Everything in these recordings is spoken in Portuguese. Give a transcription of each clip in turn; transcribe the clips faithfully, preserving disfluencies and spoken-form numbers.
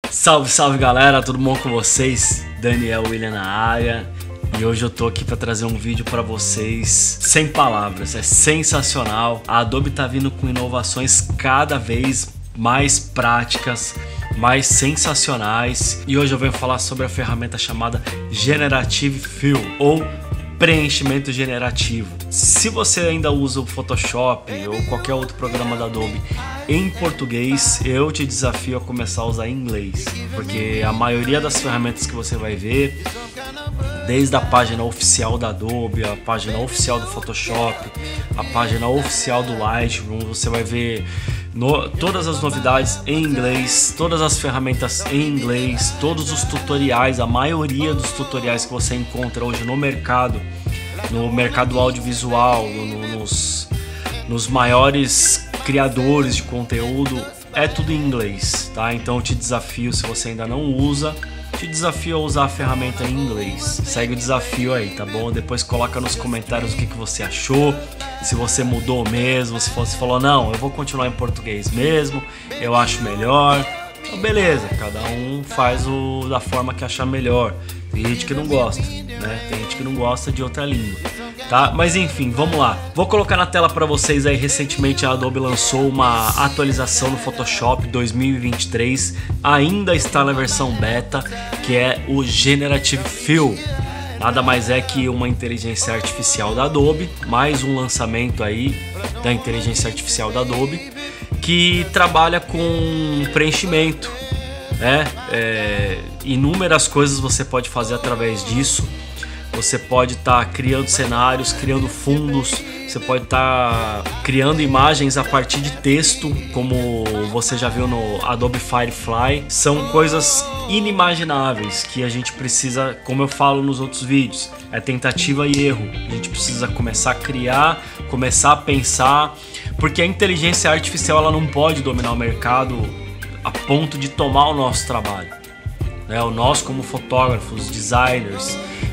Salve, salve galera, tudo bom com vocês? Daniel William na área. E hoje eu tô aqui para trazer um vídeo para vocês sem palavras, é sensacional. A Adobe tá vindo com inovações cada vez mais práticas, mais sensacionais. E hoje eu venho falar sobre a ferramenta chamada Generative Fill, ou preenchimento generativo. Se você ainda usa o Photoshop ou qualquer outro programa da Adobe em português, eu te desafio a começar a usar em inglês, porque a maioria das ferramentas que você vai ver, desde a página oficial da Adobe, a página oficial do Photoshop, a página oficial do Lightroom, você vai ver no, todas as novidades em inglês, todas as ferramentas em inglês, todos os tutoriais, a maioria dos tutoriais que você encontra hoje no mercado, no mercado audiovisual, no, nos, nos maiores criadores de conteúdo, é tudo em inglês, tá? Então eu te desafio, se você ainda não usa, te desafio a usar a ferramenta em inglês. Segue o desafio aí, tá bom? Depois coloca nos comentários o que, que você achou, se você mudou mesmo, se você falou, não, eu vou continuar em português mesmo, eu acho melhor. Então beleza, cada um faz o da forma que achar melhor. Tem gente que não gosta, né? Tem gente que não gosta de outra língua, tá? Mas enfim, vamos lá. Vou colocar na tela para vocês aí, recentemente a Adobe lançou uma atualização no Photoshop dois mil e vinte e três, ainda está na versão beta, que é o Generative Fill. Nada mais é que uma inteligência artificial da Adobe, mais um lançamento aí da inteligência artificial da Adobe, que trabalha com preenchimento, né? É, inúmeras coisas você pode fazer através disso. Você pode estar tá criando cenários, criando fundos, você pode estar tá criando imagens a partir de texto, como você já viu no Adobe Firefly. São coisas inimagináveis que a gente precisa, como eu falo nos outros vídeos, é tentativa e erro. A gente precisa começar a criar, começar a pensar, porque a inteligência artificial ela não pode dominar o mercado a ponto de tomar o nosso trabalho, né? O nós como fotógrafos, designers,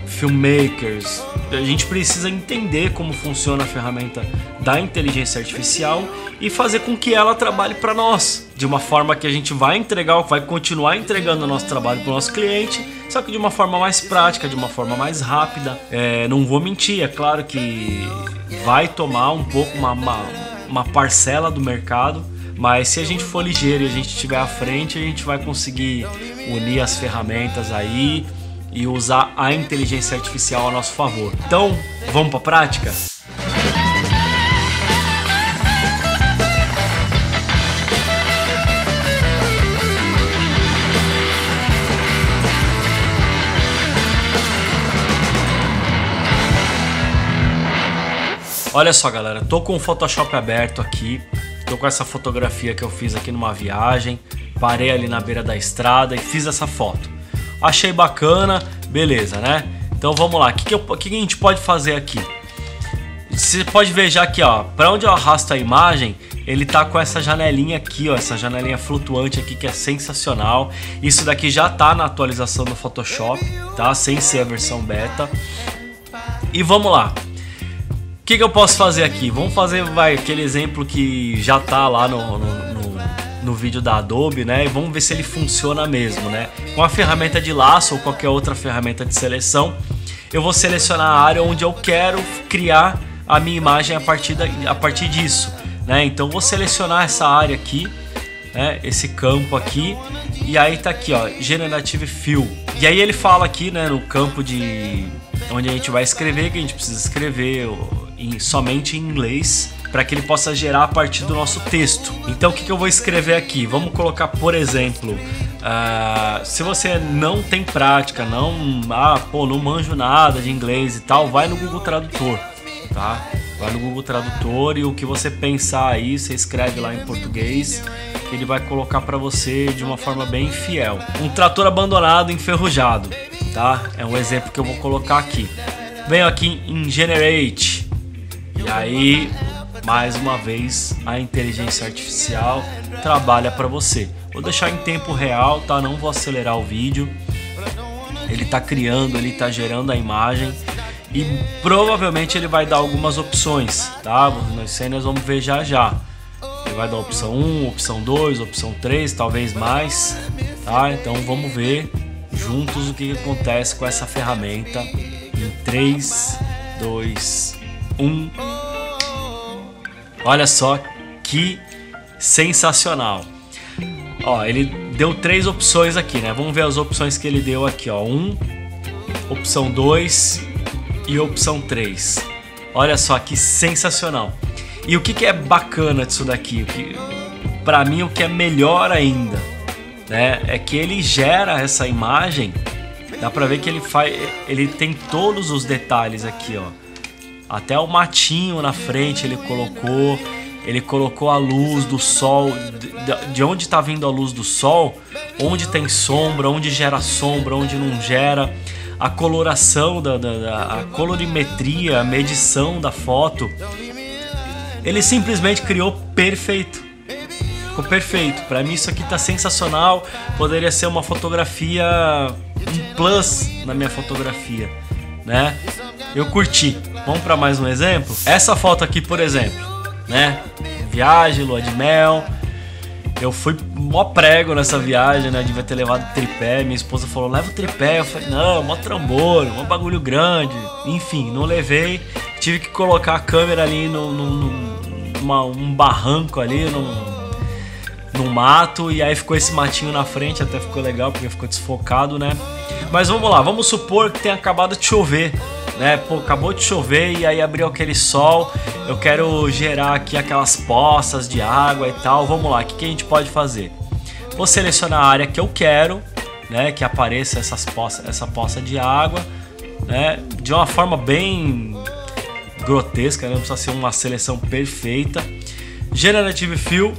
filmmakers, a gente precisa entender como funciona a ferramenta da inteligência artificial e fazer com que ela trabalhe para nós, de uma forma que a gente vai entregar, vai continuar entregando o nosso trabalho para o nosso cliente, só que de uma forma mais prática, de uma forma mais rápida. É, não vou mentir, é claro que vai tomar um pouco uma, uma, uma parcela do mercado, mas se a gente for ligeiro e a gente estiver à frente, a gente vai conseguir unir as ferramentas aí e usar a inteligência artificial a nosso favor. Então, vamos para a prática? Olha só galera, tô com o Photoshop aberto aqui, tô com essa fotografia que eu fiz aqui numa viagem, parei ali na beira da estrada e fiz essa foto. Achei bacana, beleza, né? Então vamos lá, o que, que, eu, que, que a gente pode fazer aqui? Você pode ver já aqui, ó, para onde eu arrasto a imagem, ele tá com essa janelinha aqui, ó, essa janelinha flutuante aqui que é sensacional. Isso daqui já tá na atualização do Photoshop, tá? Sem ser a versão beta. E vamos lá. O que, que eu posso fazer aqui? Vamos fazer vai, aquele exemplo que já tá lá no, no, no, no vídeo da Adobe, né? E vamos ver se ele funciona mesmo, né? Com a ferramenta de laço ou qualquer outra ferramenta de seleção, eu vou selecionar a área onde eu quero criar a minha imagem a partir, da, a partir disso, né? Então vou selecionar essa área aqui, né? Esse campo aqui, e aí tá aqui, ó, Generative Fill. E aí ele fala aqui, né, no campo de onde a gente vai escrever, que a gente precisa escrever em, somente em inglês, para que ele possa gerar a partir do nosso texto. Então o que, que eu vou escrever aqui? Vamos colocar, por exemplo, uh, se você não tem prática, não, ah, pô, não manjo nada de inglês e tal, vai no Google Tradutor, tá? Vai no Google Tradutor e o que você pensar aí, você escreve lá em português, que ele vai colocar para você de uma forma bem fiel. Um trator abandonado enferrujado, tá? É um exemplo que eu vou colocar aqui. Venho aqui em Generate e aí, mais uma vez, a inteligência artificial trabalha para você. Vou deixar em tempo real, tá? Não vou acelerar o vídeo. Ele tá criando, ele tá gerando a imagem e provavelmente ele vai dar algumas opções, tá? Nós nós vamos ver já já. Ele vai dar opção um, opção dois, opção três, talvez mais. tá? Então vamos ver juntos o que, que acontece com essa ferramenta em três, dois, um. Olha só que sensacional. Ó, ele deu três opções aqui, né? Vamos ver as opções que ele deu aqui, ó. um, opção dois e opção três. Olha só que sensacional. E o que, que é bacana disso daqui? O que, pra mim, o que é melhor ainda, né? É que ele gera essa imagem. Dá pra ver que ele faz, ele tem todos os detalhes aqui, ó. Até o matinho na frente ele colocou. Ele colocou a luz do sol, de onde está vindo a luz do sol, onde tem sombra, onde gera sombra, onde não gera, a coloração, da, da, da a colorimetria, a medição da foto. Ele simplesmente criou perfeito. Ficou perfeito. Para mim isso aqui tá sensacional. Poderia ser uma fotografia, um plus na minha fotografia, né? Eu curti. Vamos para mais um exemplo? Essa foto aqui, por exemplo, né? Viagem, lua de mel. Eu fui mó prego nessa viagem, né? Devia ter levado tripé. Minha esposa falou, leva o tripé. Eu falei, não, mó trambolho, mó bagulho grande. Enfim, não levei. Tive que colocar a câmera ali no, no, no numa, um barranco ali, num, num mato. E aí ficou esse matinho na frente. Até ficou legal, porque ficou desfocado, né? Mas vamos lá, vamos supor que tenha acabado de chover, né? Pô, acabou de chover e aí abriu aquele sol. Eu quero gerar aqui aquelas poças de água e tal. Vamos lá, o que, que a gente pode fazer? Vou selecionar a área que eu quero, né? Que apareça essas poças, essa poça de água, né? De uma forma bem grotesca, né? Não precisa ser uma seleção perfeita. Generative Fill.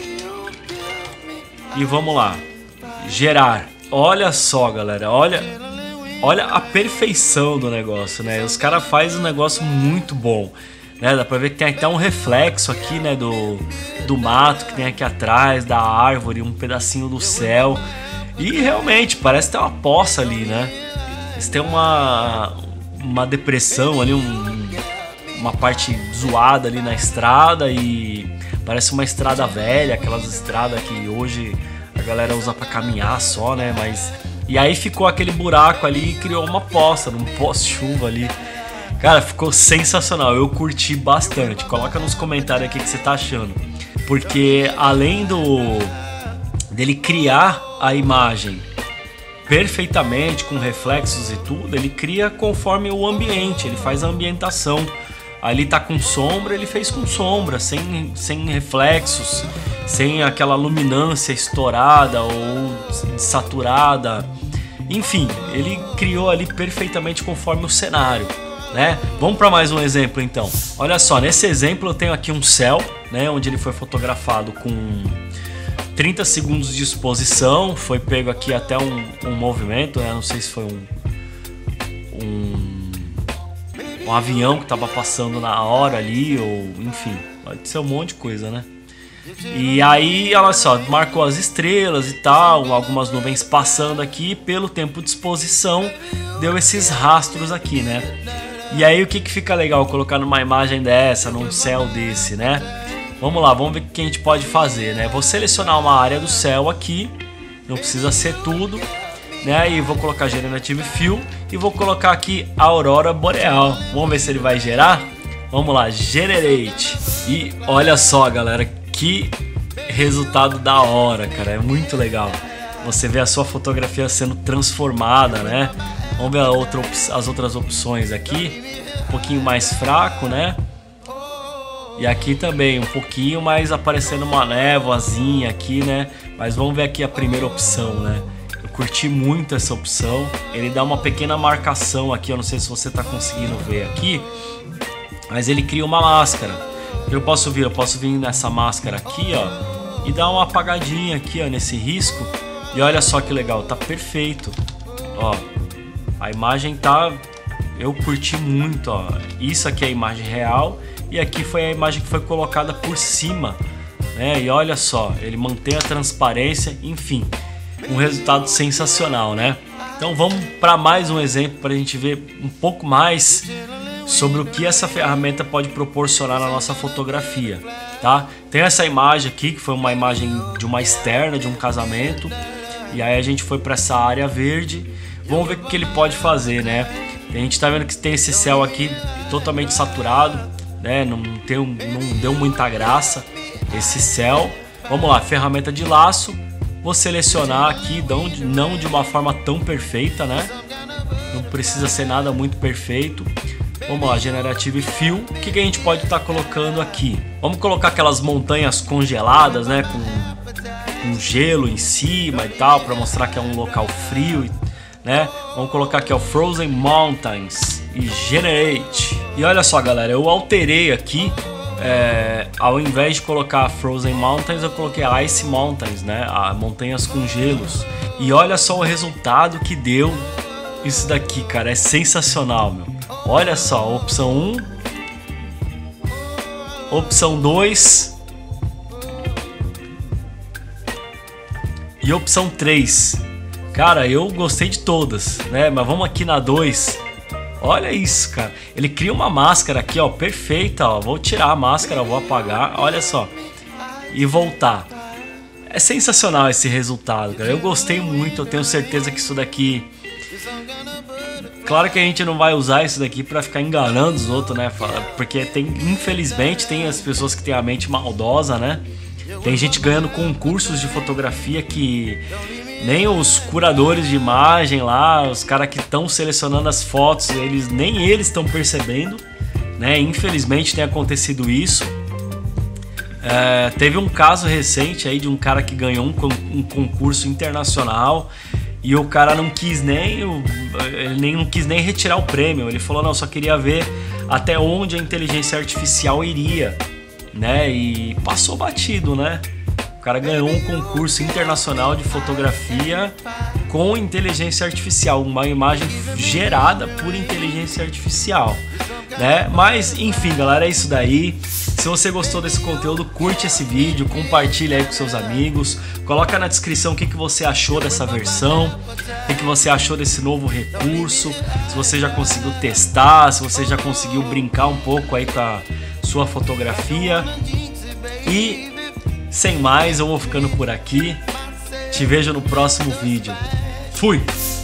E vamos lá. Gerar. Olha só, galera. Olha... Olha a perfeição do negócio, né? Os caras fazem um negócio muito bom, né? Dá pra ver que tem até um reflexo aqui, né? Do, do mato que tem aqui atrás, da árvore, um pedacinho do céu. E realmente, parece ter uma poça ali, né? Eles têm uma, uma depressão ali, um, uma parte zoada ali na estrada e parece uma estrada velha, aquelas estradas que hoje a galera usa pra caminhar só, né? Mas... E aí ficou aquele buraco ali e criou uma poça, um pós-chuva ali. Cara, ficou sensacional, eu curti bastante. Coloca nos comentários aqui o que você tá achando. Porque além do dele criar a imagem perfeitamente, com reflexos e tudo, ele cria conforme o ambiente, ele faz a ambientação. Ali tá com sombra, ele fez com sombra, sem, sem reflexos, sem aquela luminância estourada ou saturada. Enfim, ele criou ali perfeitamente conforme o cenário, né? Vamos para mais um exemplo então. Olha só, nesse exemplo eu tenho aqui um céu, né? Onde ele foi fotografado com trinta segundos de exposição. Foi pego aqui até um, um movimento, né? Não sei se foi um... um um avião que estava passando na hora ali, ou enfim, pode ser um monte de coisa, né? E aí, olha só, marcou as estrelas e tal, algumas nuvens passando aqui, pelo tempo de exposição, deu esses rastros aqui, né? E aí, o que que fica legal colocar numa imagem dessa, num céu desse, né? Vamos lá, vamos ver o que a gente pode fazer, né? Vou selecionar uma área do céu aqui, não precisa ser tudo, né? E vou colocar Generative Fill e vou colocar aqui a aurora boreal. Vamos ver se ele vai gerar? Vamos lá, Generate. E olha só, galera, que resultado da hora, cara. É muito legal. Você vê a sua fotografia sendo transformada, né? Vamos ver a outra, as outras opções aqui. Um pouquinho mais fraco, né? E aqui também um pouquinho mais aparecendo uma névoazinha aqui, né? Mas vamos ver aqui a primeira opção, né? Curti muito essa opção. Ele dá uma pequena marcação aqui, eu não sei se você está conseguindo ver aqui, mas ele cria uma máscara. Eu posso vir, eu posso vir nessa máscara aqui, ó, e dar uma apagadinha aqui, ó, nesse risco. E olha só que legal, tá perfeito. Ó, a imagem tá, eu curti muito, ó. Isso aqui é a imagem real e aqui foi a imagem que foi colocada por cima, né? E olha só, ele mantém a transparência, enfim. Um resultado sensacional, né? Então vamos para mais um exemplo para a gente ver um pouco mais sobre o que essa ferramenta pode proporcionar na nossa fotografia, tá? Tem essa imagem aqui que foi uma imagem de uma externa de um casamento E aí a gente foi para essa área verde. Vamos ver o que ele pode fazer, né? A gente tá vendo que tem esse céu aqui totalmente saturado, né? Não, tem, não deu muita graça esse céu. Vamos lá, ferramenta de laço. Vou selecionar aqui, não de uma forma tão perfeita, né? Não precisa ser nada muito perfeito. Vamos lá, Generative Fill. O que, que a gente pode estar tá colocando aqui? Vamos colocar aquelas montanhas congeladas, né? Com, com gelo em cima e tal, para mostrar que é um local frio, né? Vamos colocar aqui, ó, Frozen Mountains e Generate. E olha só, galera, eu alterei aqui. É, ao invés de colocar Frozen Mountains, eu coloquei Ice Mountains, né? Ah, montanhas com gelos. E olha só o resultado que deu isso daqui, cara. É sensacional, meu. Olha só, opção um, opção dois e opção três. Cara, eu gostei de todas, né? Mas vamos aqui na dois. Olha isso, cara. Ele cria uma máscara aqui, ó, perfeita, ó. Vou tirar a máscara, vou apagar, olha só. E voltar. É sensacional esse resultado, cara. Eu gostei muito, eu tenho certeza que isso daqui... Claro que a gente não vai usar isso daqui pra ficar enganando os outros, né? Porque tem, infelizmente, tem as pessoas que têm a mente maldosa, né? Tem gente ganhando concursos de fotografia que... Nem os curadores de imagem lá, os caras que estão selecionando as fotos, eles nem eles estão percebendo, né? Infelizmente tem acontecido isso. É, teve um caso recente aí de um cara que ganhou um, um concurso internacional e o cara não quis nem, ele nem não quis nem retirar o prêmio. Ele falou, não, só queria ver até onde a inteligência artificial iria, né? E passou batido, né? O cara ganhou um concurso internacional de fotografia com inteligência artificial, uma imagem gerada por inteligência artificial, né? Mas, enfim, galera, é isso daí. Se você gostou desse conteúdo, curte esse vídeo, compartilha aí com seus amigos, coloca na descrição o que, que você achou dessa versão, o que, que você achou desse novo recurso, se você já conseguiu testar, se você já conseguiu brincar um pouco aí com a sua fotografia. E... sem mais, eu vou ficando por aqui. Te vejo no próximo vídeo. Fui!